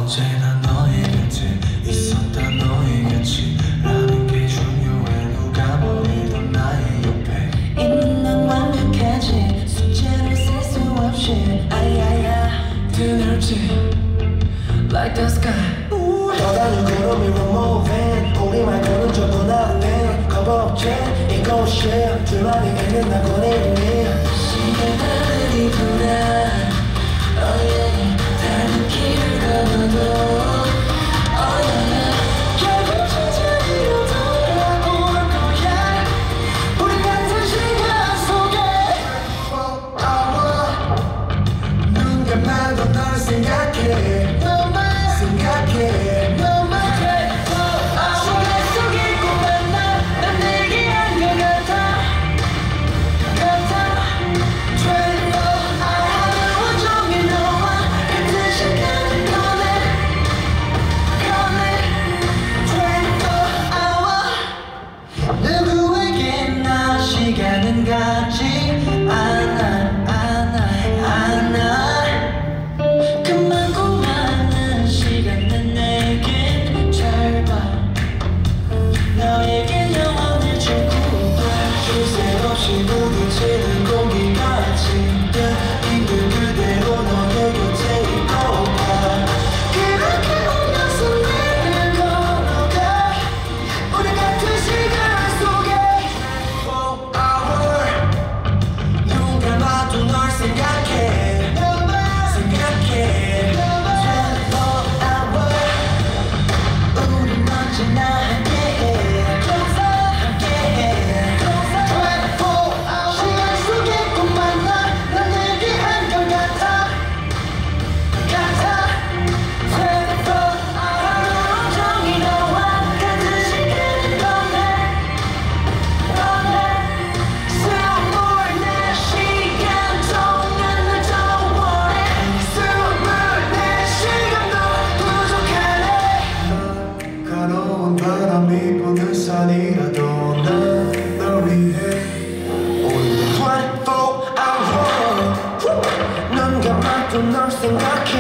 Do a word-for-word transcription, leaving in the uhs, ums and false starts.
언제나 너의 곁에 있었다 너의 곁이 라는 게 중요해. 누가 뭐래도 나의 옆에 있는 난 완벽하지 숫자로 셀 수 없이 아야야 드넓지 like the sky 떠다니는 구름이 we're moving 우리 말고는 전부 nothing 겁 없지 이곳이 둘만이 있는 나고 이름이 시계 다르니 불안 oh yeah 다른 길을 걸어도 oh yeah 결국 제자리로 돌아올 거야 우리 같은 시간 속에 for hour 눈 감아도 널 생각해 너만 생각해 너만 twenty-four hour 시간 속에 꼭 만나 난 얘기한 것 같아 같아 twenty-four 하루 온종일 너와 같은 시간을 꺼내 꺼내 twenty-four hour 누구에게나 시간은 같지 않아 않아 않아 그 많고 많은 시간은 내겐 짧아 너에겐 영원을 주고 쉴 새 없이 부딪히는 공기 같이 있는 그대로 너의 곁에 있고파 그렇게 혼자서 내가 걸어가 우리 같은 시간 속에 for hour 눈 감아도 널 생각해 너만 생각해 twenty-four hour 우린 언제나 함께해 함께해 twenty-four hour 시간 속에 꼭 만나 난 얘기한 것 같아 같아 twenty-four hour 하루 온종일 너와 같은 시간을 꺼내 꺼내 스물네 시간 동안 널 좋아해 스물네 시간도 부족하네 가로운 바람이 부는 산이라도 난널 위해 오늘도 twenty-four hour 눈 감아도 널 생각해